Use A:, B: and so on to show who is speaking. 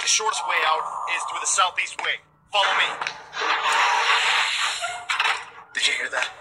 A: shortest way out is through the southeast wing. Follow me. Did you hear that?